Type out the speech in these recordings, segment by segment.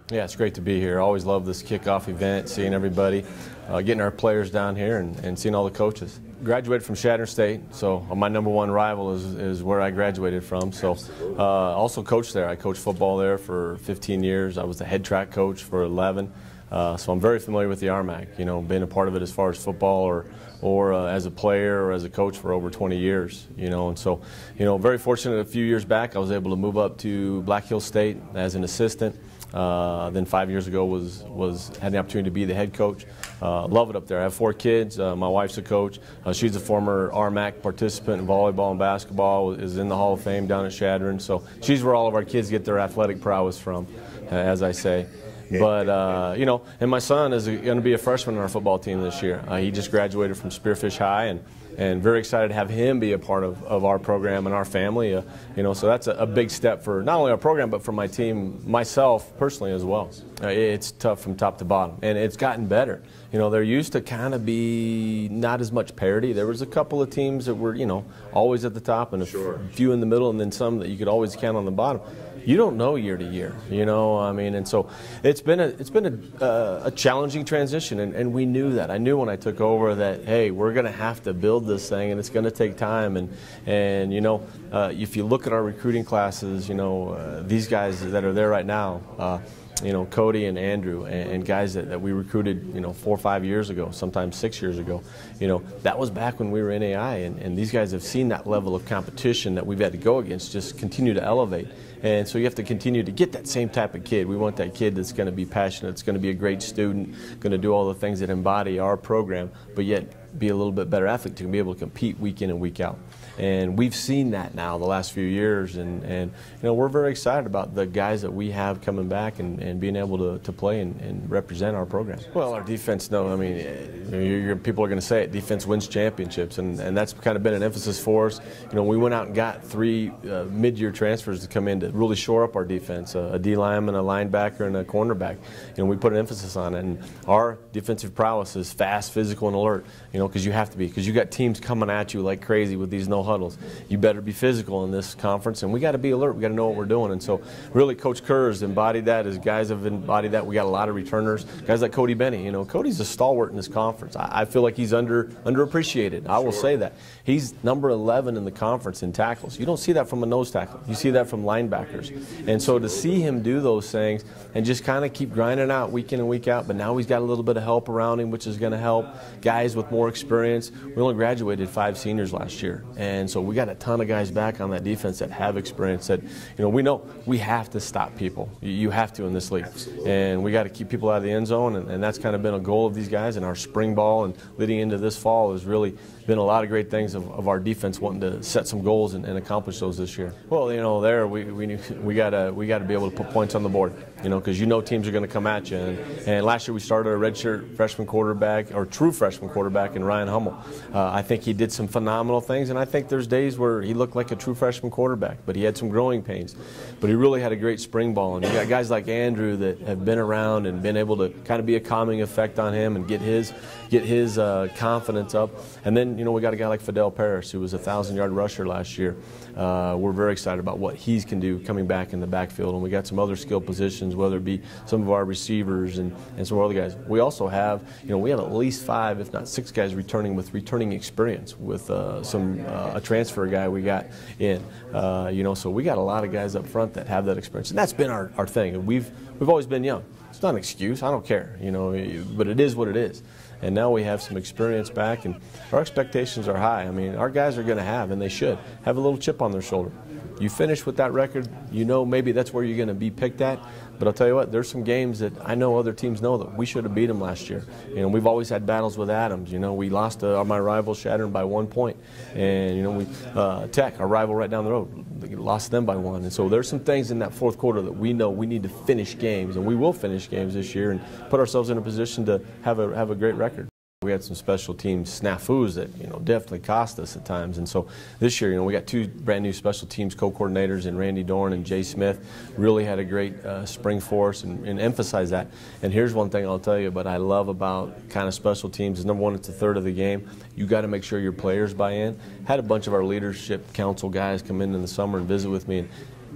Yeah, it's great to be here. I always love this kickoff event, seeing everybody, getting our players down here and seeing all the coaches. Graduated from Chadron State, so my #1 rival is where I graduated from. So also coached there. I coached football there for 15 years. I was the head track coach for 11. So I'm very familiar with the RMAC, you know, being a part of it as far as football or as a player or as a coach for over 20 years, you know. And so, you know, very fortunate a few years back I was able to move up to Black Hills State as an assistant. Then 5 years ago had the opportunity to be the head coach. Love it up there. I have 4 kids. My wife's a coach. She's a former RMAC participant in volleyball and basketball, is in the Hall of Fame down at Chadron. So she's where all of our kids get their athletic prowess from, as I say. But, you know, and my son is going to be a freshman on our football team this year. He just graduated from Spearfish High, and very excited to have him be a part of our program and our family. You know, so that's a big step for not only our program, but for my team, myself personally as well. It's tough from top to bottom, and it's gotten better. You know, there used to kind of be not as much parity. There was a couple of teams that were, you know, always at the top and a few in the middle, and then some that you could always count on the bottom. You don't know year to year, you know. I mean, and so it's been a challenging transition, and we knew that. I knew when I took over that, hey, we're going to have to build this thing, and it's going to take time. And you know, if you look at our recruiting classes, you know, these guys that are there right now. You know, Cody and Andrew and guys that we recruited, you know, 4 or 5 years ago, sometimes 6 years ago. You know, that was back when we were in AI, and these guys have seen that level of competition that we've had to go against just continue to elevate. And so you have to continue to get that same type of kid. We want that kid that's going to be passionate, that's going to be a great student, going to do all the things that embody our program, but yet be a little bit better athlete to be able to compete week in and week out. And we've seen that now the last few years, and you know, we're very excited about the guys that we have coming back and being able to play and represent our program. Well, our defense, no, I mean, people are going to say it, defense wins championships, and that's kind of been an emphasis for us. You know, we went out and got 3 mid-year transfers to come in to really shore up our defense, a D-lineman, a linebacker, and a cornerback. You know, we put an emphasis on it, and our defensive prowess is fast, physical, and alert, you know, because you have to be, because you got teams coming at you like crazy with these no huddles. You better be physical in this conference, and we got to be alert. We got to know what we're doing. And so really Coach Kerr's embodied that, his guys have embodied that. We got a lot of returners, guys like Cody Bene. You know, Cody's a stalwart in this conference. I feel like he's underappreciated. I will say that. He's number 11 in the conference in tackles. You don't see that from a nose tackle. You see that from linebackers. And so to see him do those things and just kind of keep grinding out week in and week out, but now he's got a little bit of help around him, which is going to help guys with more experience. We only graduated 5 seniors last year, and so we got a ton of guys back on that defense that have experience that, you know we have to stop people. You have to in this league. And we got to keep people out of the end zone, and that's kind of been a goal of these guys. And our spring ball and leading into this fall has really been a lot of great things of our defense wanting to set some goals and accomplish those this year. Well, you know, there we got to be able to put points on the board, you know, because you know teams are going to come at you. And last year we started a redshirt freshman quarterback, or true freshman quarterback, in Ryan Hummel. I think he did some phenomenal things, and I think there's days where he looked like a true freshman quarterback, but he had some growing pains. But he really had a great spring ball, and you got guys like Andrew that have been around and been able to kind of be a calming effect on him and get his confidence up. And then, you know, we got a guy like Fidel Parrish, who was a 1,000-yard rusher last year. We're very excited about what he can do coming back in the backfield, and we got some other skill positions, whether it be some of our receivers and some other guys. We also have, you know, we have at least 5, if not 6 guys returning with returning experience with a transfer guy we got in. You know, so we got a lot of guys up front that have that experience, and that's been our thing. We've always been young. It's not an excuse. I don't care, you know, but it is what it is. And now we have some experience back, and our expectations are high. I mean, our guys are going to have, and they should, have a little chip on their shoulder. You finish with that record, you know maybe that's where you're going to be picked at. But I'll tell you what, there's some games that I know other teams know that we should have beat them last year. You know, we've always had battles with Adams. You know, we lost to my rival Chadron by 1 point. And, you know, we Tech, our rival right down the road, lost them by 1. And so there's some things in that fourth quarter that we know we need to finish games, and we will finish games this year and put ourselves in a position to have a great record. We had some special teams snafus that, you know, definitely cost us at times. And so this year, you know, we got 2 brand new special teams co-coordinators in Randy Dorn and Jay Smith. Really had a great spring for us and emphasize that. And here's one thing I'll tell you, but I love about kind of special teams is, number one, it's a third of the game. You got to make sure your players buy in. Had a bunch of our leadership council guys come in the summer and visit with me, and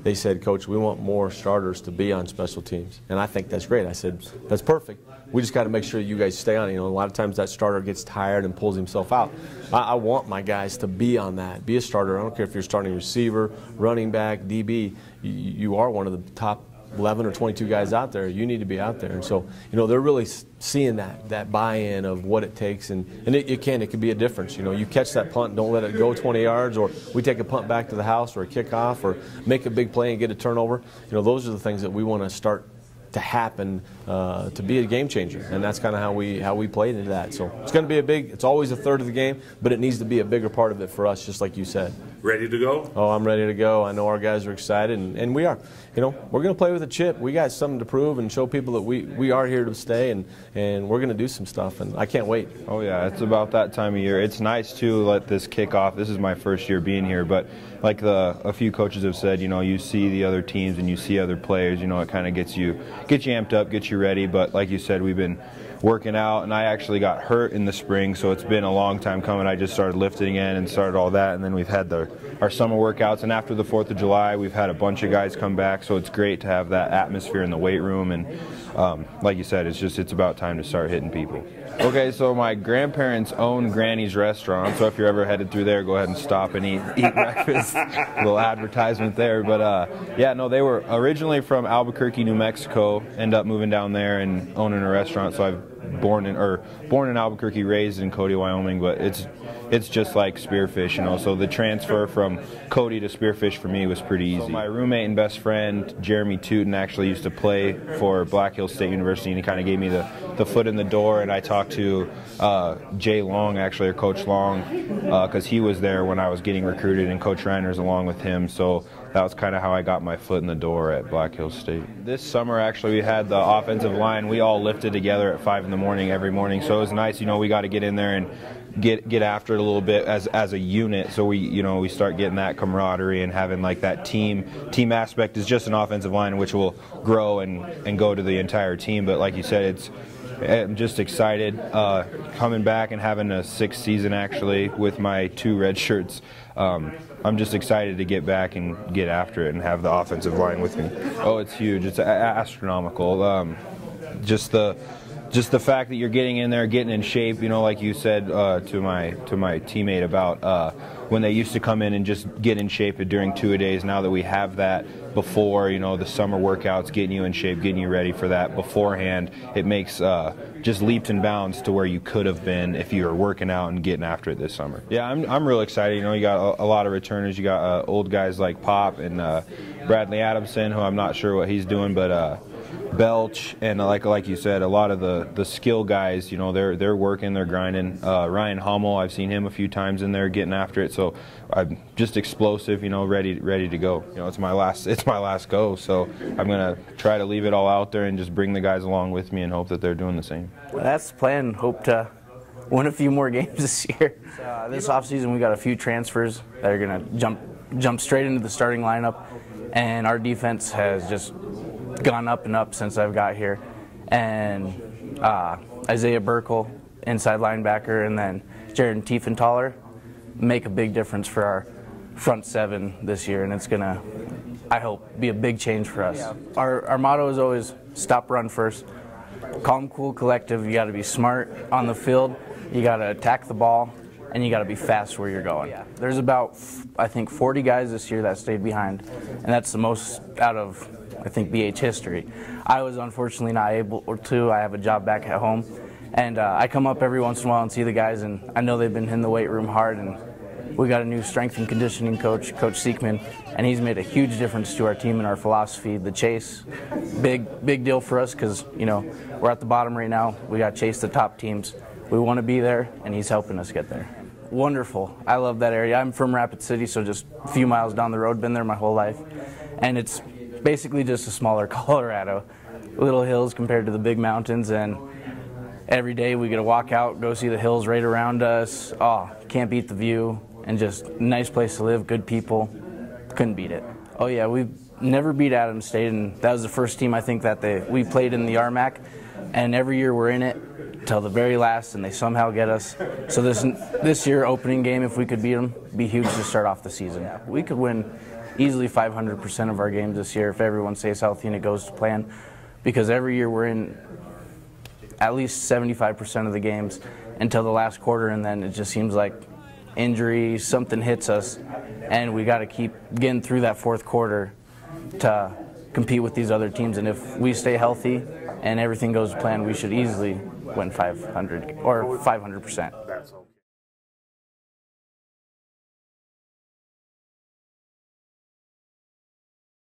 they said, Coach, we want more starters to be on special teams. And I think that's great. I said, that's perfect. We just got to make sure you guys stay on it. You know, a lot of times that starter gets tired and pulls himself out. I want my guys to be on that, be a starter. I don't care if you're starting receiver, running back, DB. You are one of the top 11 or 22 guys out there. You need to be out there. And so, you know, they're really seeing that buy-in of what it takes, and it could be a difference. You know, you catch that punt, don't let it go 20 yards, or we take a punt back to the house, or a kickoff, or make a big play and get a turnover. You know, those are the things that we want to start to happen to be a game changer, and that's kind of how we played into that. So it's going to be it's always a third of the game, but it needs to be a bigger part of it for us, just like you said. Ready to go? Oh, I'm ready to go. I know our guys are excited, and we are. You know, we're going to play with a chip. We got something to prove and show people that we are here to stay, and we're going to do some stuff, and I can't wait. Oh yeah, it's about that time of year. It's nice to let this kick off. This is my first year being here, but like a few coaches have said, you know, you see the other teams and you see other players, you know, it kind of gets you amped up, gets you ready. But like you said, we've been working out, and I actually got hurt in the spring, so it's been a long time coming. I just started lifting again and started all that, and then we've had our summer workouts, and after the 4th of July, we've had a bunch of guys come back, so it's great to have that atmosphere in the weight room, and like you said, it's about time to start hitting people. Okay, so my grandparents own Granny's restaurant, so if you're ever headed through there, go ahead and stop and eat breakfast. Little advertisement there, but yeah, no, they were originally from Albuquerque, New Mexico, end up moving down there and owning a restaurant, so I've born in Albuquerque, raised in Cody, Wyoming, but it's just like spearfish, you know, so the transfer from Cody to spearfish for me was pretty easy. So my roommate and best friend, Jeremy Tootin, actually used to play for Black Hills State University, and he kind of gave me the foot in the door, and I talked to Jay Long, actually, or Coach Long, because he was there when I was getting recruited, and Coach Reiners along with him, so that was kind of how I got my foot in the door at Black Hills State. This summer, actually, we had the offensive line. We all lifted together at 5 in the morning every morning, so it was nice. You know, we got to get in there and get after it a little bit as a unit. So we start getting that camaraderie and having like that team aspect. Is just an offensive line which will grow and go to the entire team. But like you said, I'm just excited coming back and having a 6th season actually with my 2 red shirts. I'm just excited to get back and get after it and have the offensive line with me. Oh, it's huge. It's astronomical. Just the fact that you're getting in there, getting in shape, you know, like you said to my teammate about when they used to come in and just get in shape during 2-a-days. Now that we have that before, you know, the summer workouts, getting you in shape, getting you ready for that beforehand, it makes just leaps and bounds to where you could have been if you were working out and getting after it this summer. Yeah, I'm real excited. You know, you got a lot of returners. You got old guys like Pop and Bradley Adamson, who I'm not sure what he's doing, but Belch, and like you said, a lot of the skill guys, you know, they're working, they're grinding. Ryan Hummel, I've seen him a few times in there getting after it, so I'm just explosive, you know, ready to go. You know, it's my last go, so I'm gonna try to leave it all out there and just bring the guys along with me and hope that they're doing the same. Well, that's the plan. Hope to win a few more games this year. This offseason we got a few transfers that are gonna jump straight into the starting lineup, and our defense has just gone up and up since I've got here. And Isaiah Burkle, inside linebacker, and then Jared Tiefenthaler make a big difference for our front 7 this year, and it's gonna, I hope, be a big change for us. Yeah. Our motto is always stop, run first. Calm, cool, collective. You got to be smart on the field. You got to attack the ball, and you got to be fast where you're going. Yeah. There's about, I think, 40 guys this year that stayed behind, and that's the most out of, I think, BH history. I was unfortunately not able to. I have a job back at home, and I come up every once in a while and see the guys, and I know they've been in the weight room hard, and we got a new strength and conditioning coach, Coach Siekman, and he's made a huge difference to our team and our philosophy. The chase, big deal for us because, you know, we're at the bottom right now. We got to chase the top teams. We want to be there, and he's helping us get there. Wonderful. I love that area. I'm from Rapid City, so just a few miles down the road, been there my whole life, and it's basically just a smaller Colorado. Little hills compared to the big mountains, and every day we get to walk out, go see the hills right around us. Oh, can't beat the view, and just a nice place to live, good people. Couldn't beat it. Oh yeah, we've never beat Adams State, and that was the first team I think that we played in the RMAC, and every year we're in it. till the very last, and they somehow get us. So this year, opening game, if we could beat them, be huge to start off the season. We could win easily 500% of our games this year if everyone stays healthy and it goes to plan, because every year we're in at least 75% of the games until the last quarter, and then it just seems like injury, something hits us, and we got to keep getting through that fourth quarter to compete with these other teams. And if we stay healthy and everything goes to plan, we should easily win 500 or 500%.